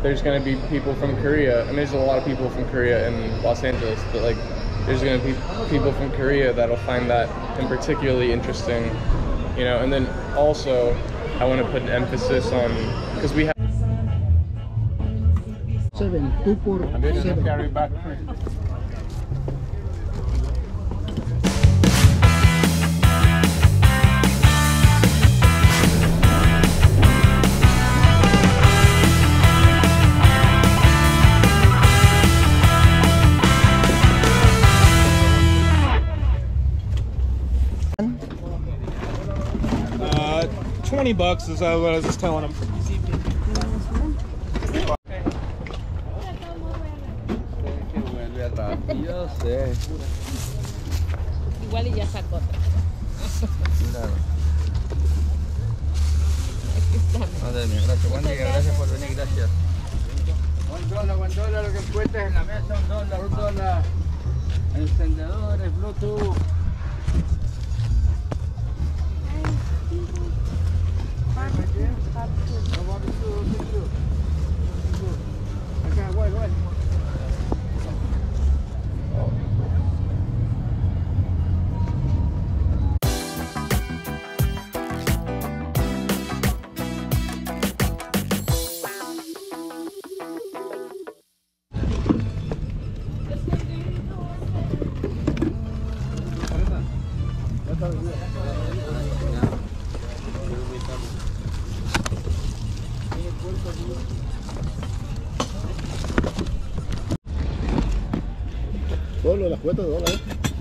there's gonna be people from Korea, and there's a lot of people from Korea in Los Angeles, but like there's gonna be people from Korea that'll find that particularly interesting, you know. And then also I want to put an emphasis on, because we have 7, 2 for 7. Carry back free. $20 is what I was just telling him. Yo sé. Igual y ya sacó otra. Claro. Madre mía, gracias. Buen día, gracias por venir, gracias. $1, lo que encuentres en la mesa, $1. Encendedores, Bluetooth. Solo las cuentas de dólares.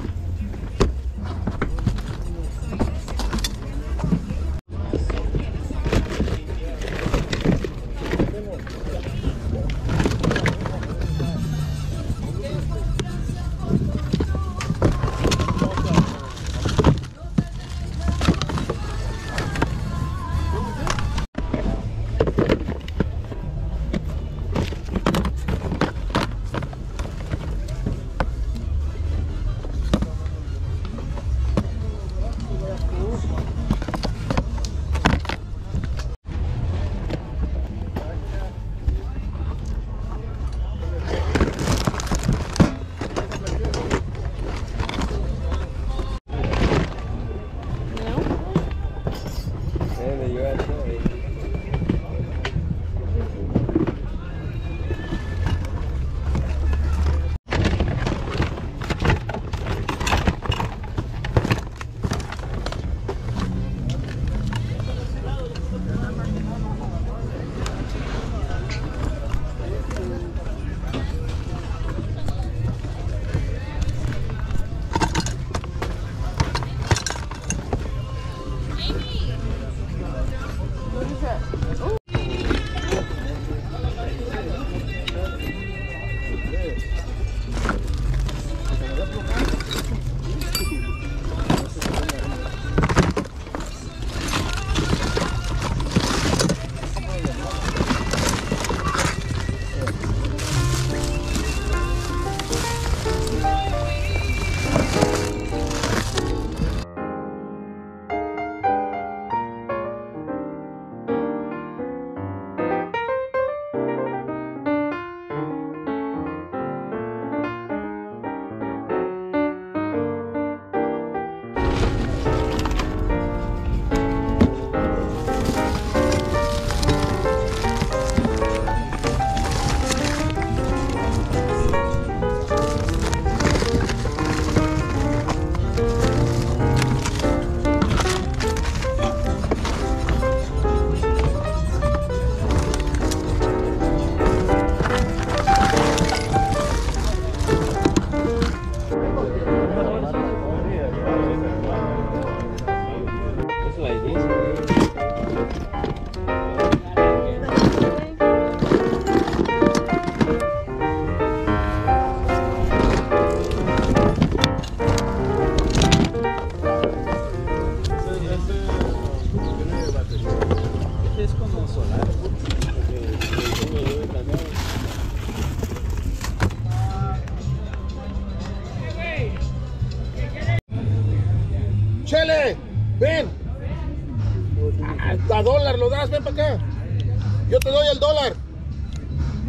Chele, ven. A dólar lo das, ven para acá. Yo te doy el dólar.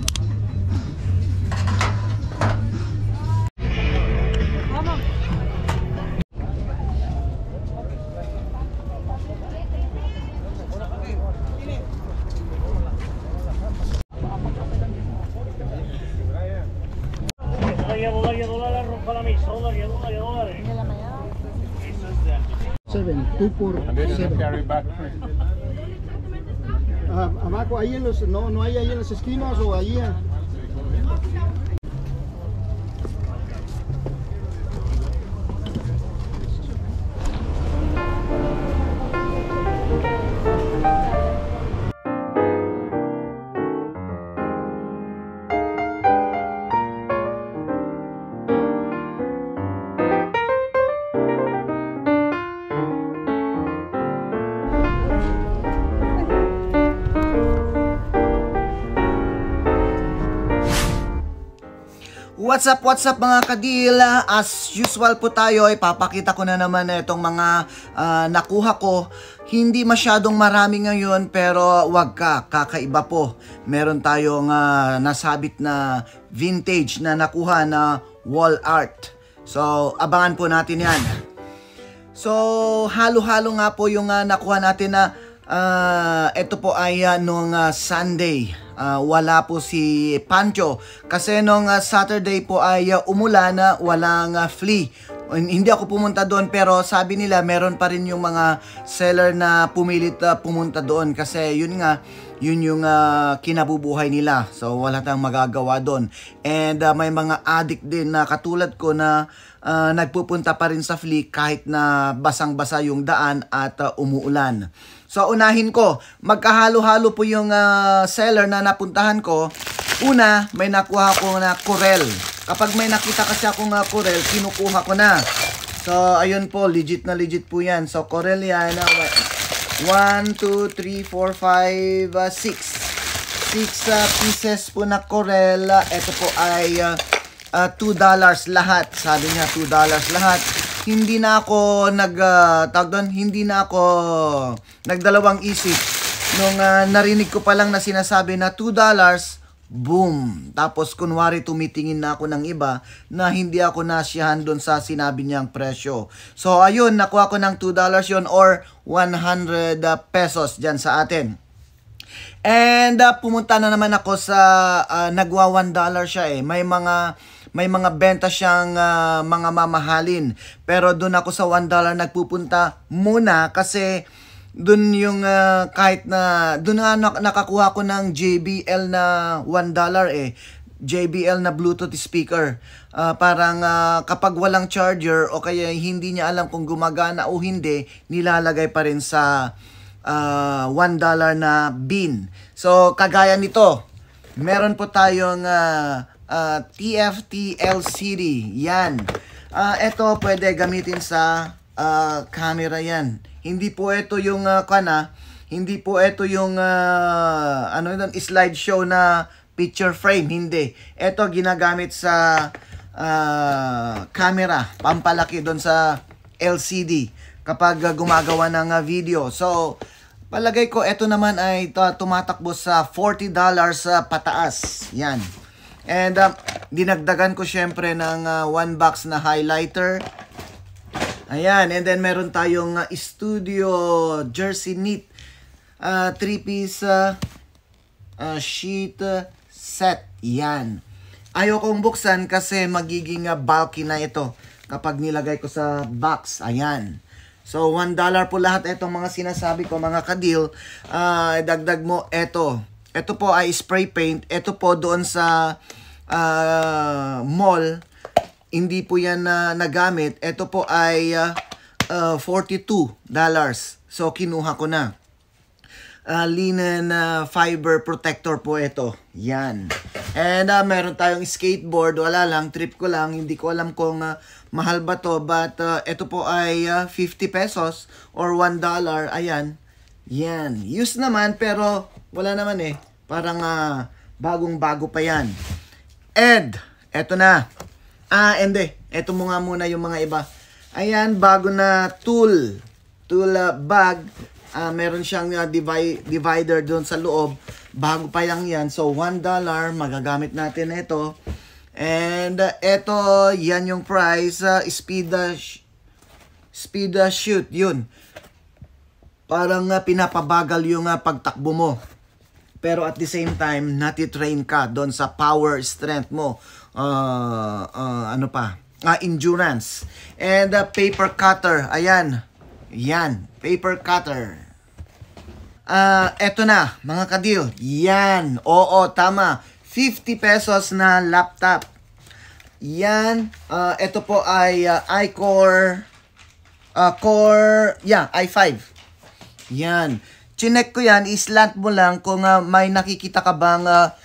Seven, 2 por 7. Abajo, ahí en los, no hay ahí en las esquinas o ahí. What's up mga kadil? As usual po tayo, ipapakita ko na naman itong mga nakuha ko. Hindi masyadong marami ngayon pero wag ka, kakaiba po. Meron tayong nasabit na vintage na nakuha na wall art. So abangan po natin yan. So halo-halo nga po yung nakuha natin na ito po ay nung Sunday. Wala po si Pancho kasi nung Saturday po ay umulan, walang flea. Hindi ako pumunta doon pero sabi nila meron pa rin yung mga seller na pumilit pumunta doon kasi yun yung kinabubuhay nila. So wala tayong magagawa doon. And may mga addict din na katulad ko na nagpupunta pa rin sa flea kahit na basang-basa yung daan at umuulan. So unahin ko, magkahalo-halo po yung seller na napuntahan ko. Una, may nakuha ko na Corel. Kapag may nakita kasi akong Corel, kinukuha ko na. So ayun po, legit na legit po yan. So Corel yan, 1, 2, 3, 4, 5, 6 pieces po na Corel. Ito po ay $2 lahat. Sabi niya $2 lahat. Hindi na ako hindi na ako nagdalawang isip nung narinig ko pa lang na sinasabi na $2, boom. Tapos kunwari tumitingin na ako ng iba na hindi ako nasyahan doon sa sinabi niyang presyo. So ayun, nakuha ko ng $2 yon or 100 pesos dyan sa atin. And pumunta na naman ako sa nagwa $1 siya eh. May mga benta siyang mga mamahalin. Pero doon ako sa $1 nagpupunta muna kasi doon yung kahit na doon nakakuha ko ng JBL na $1 eh. JBL na Bluetooth speaker. Parang kapag walang charger o kaya hindi niya alam kung gumagana o hindi, nilalagay pa rin sa $1 na bin. So kagaya nito, meron po tayong TFT LCD. Yan. Ito pwede gamitin sa camera yan. Hindi po ito yung hindi po ito yung slideshow na picture frame. Hindi. Ito ginagamit sa camera. Pampalaki doon sa LCD kapag gumagawa ng video. So palagay ko ito naman ay tumatakbo sa $40 pataas. Yan. And dinagdagan ko syempre ng 1 box na highlighter. Ayan, and then meron tayong Studio Jersey Knit 3-piece sheet set. Yan. Ayokong buksan kasi magiging bulky na ito kapag nilagay ko sa box. Ayan. So $1 po lahat itong mga sinasabi ko mga kadil. Dagdag mo ito. Ito po ay spray paint. Ito po doon sa mall. Hindi po yan nagamit. Ito po ay $42. So kinuha ko na. Linen fiber protector po ito. Yan. And meron tayong skateboard. Wala lang. Trip ko lang. Hindi ko alam kung mahal ba to. But ito po ay 50 pesos or $1. Ayan. Yan. Use naman pero wala naman eh. Parang bagong-bago pa yan. And eto na. Hindi. Eto mo nga muna yung mga iba. Ayan, bago na tool bag. Meron siyang divider doon sa loob. Bago pa lang yan. So $1 magagamit natin ito. And eto, yan yung price. Speed shoot. Yun. Parang pinapabagal yung pagtakbo mo. pero at the same time, natitrain ka doon sa power strength mo. Endurance. And paper cutter, ayan. Yan, paper cutter. Eto na, mga kadil. Yan, oo, tama. 50 pesos na laptop. Yan, ito po ay i5. Yan. Chinek ko yan, islant mo lang kung may nakikita ka bang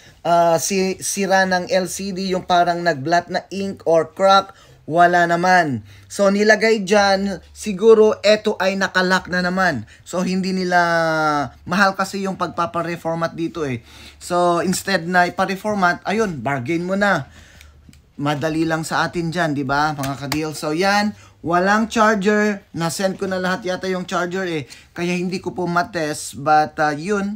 sira ng LCD, yung parang nag-blot na ink or crack. Wala naman. So, nilagay dyan, siguro eto ay nakalock na naman. So, hindi nila, mahal kasi yung pagpapareformat dito eh. So, instead na ipareformat, ayun, bargain mo na. Madali lang sa atin dyan, di ba, mga ka-deal? So, yan, walang charger. Na-send ko na lahat yata yung charger eh. Kaya hindi ko po matest. But, 50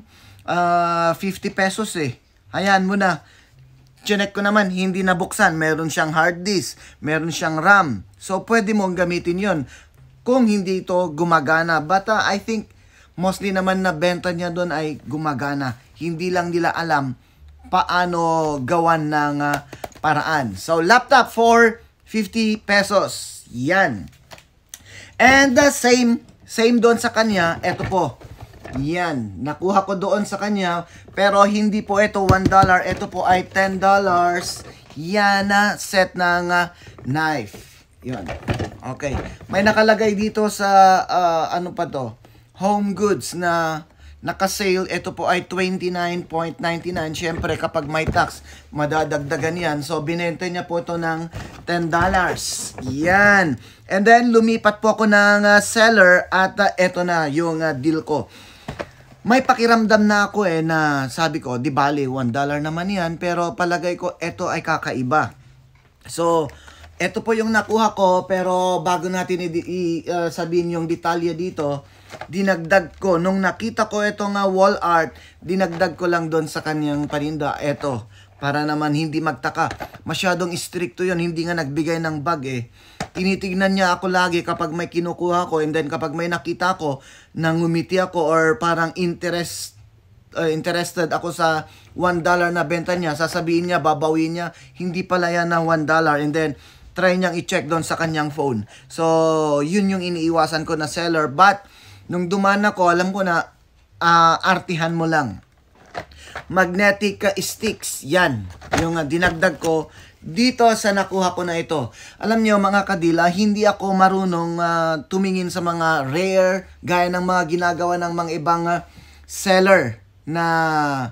pesos eh. Ayan mo na. Chinek ko naman, hindi nabuksan. Meron siyang hard disk, meron siyang RAM. So, pwede mong gamitin yon kung hindi ito gumagana. But I think, mostly naman na benta niya doon ay gumagana. Hindi lang nila alam paano gawan ng paraan. So, laptop for 50 pesos. Yan. And same doon sa kanya, eto po. Yan, nakuha ko doon sa kanya, pero hindi po ito $1, ito po ay $10. Yan na set ng knife. Yun. Okay. May nakalagay dito sa home goods na naka-sale. Ito po ay $29.99. Syempre, kapag may tax, madadagdagan yan. So, binenta niya po ito ng $10. Yan. And then, lumipat po ako ng seller at ito na yung deal ko. May pakiramdam na ako na sabi ko, di bali, $1 naman yan, pero palagay ko, ito ay kakaiba. So, ito po yung nakuha ko, pero bago natin sabihin yung detalye dito, dinagdag ko, nung nakita ko itong wall art, dinagdag ko lang doon sa kanyang paninda, eto, para naman hindi magtaka. Masyadong stricto yun, hindi nga nagbigay ng bag eh. Tinitignan niya ako lagi kapag may kinukuha ko, and then kapag may nakita ko, nangumiti ako or parang interested ako sa $1 na benta niya, sasabihin niya, babawin niya, hindi pala yan na $1, and then try niyang i-check doon sa kanyang phone. So, yun yung iniiwasan ko na seller. But, nung dumaan ako, alam ko na, artihan mo lang. Magnetic sticks, yan. Yung dinagdag ko dito sa nakuha ko na ito. Alam niyo mga kadila, hindi ako marunong tumingin sa mga rare, gaya ng mga ginagawa ng mga ibang seller na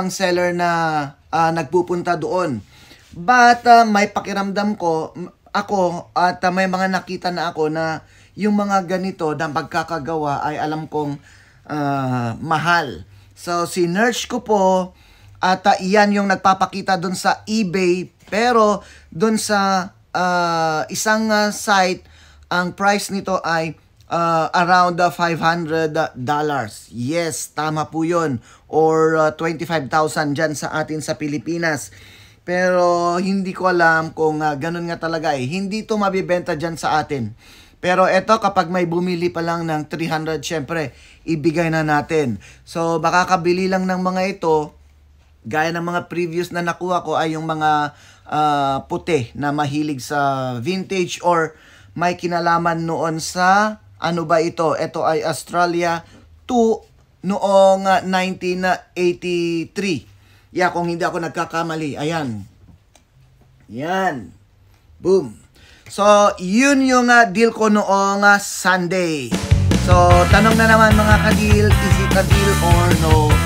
nagpupunta doon. But may pakiramdam ko ako at may mga nakita na ako na yung mga ganito na pagkakagawa ay alam kong mahal. So sinearch ko po at iyan yung nagpapakita doon sa eBay, pero doon sa isang site ang price nito ay around $500. Yes, tama po yun. Or 25,000 dyan sa atin sa Pilipinas. Pero hindi ko alam kung ganun nga talaga eh. Hindi ito mabibenta dyan sa atin. Pero eto, kapag may bumili pa lang ng 300, syempre, ibigay na natin. So, baka kabili lang ng mga ito, gaya ng mga previous na nakuha ko ay yung mga puti na mahilig sa vintage or may kinalaman noon sa, ano ba ito? Ito ay Australia 2 noong 1983. Yeah, kung hindi ako nagkakamali. Ayan. Yan. Boom. So, yun yung deal ko noong Sunday. So, tanong na naman mga ka-deal, is it a deal or no?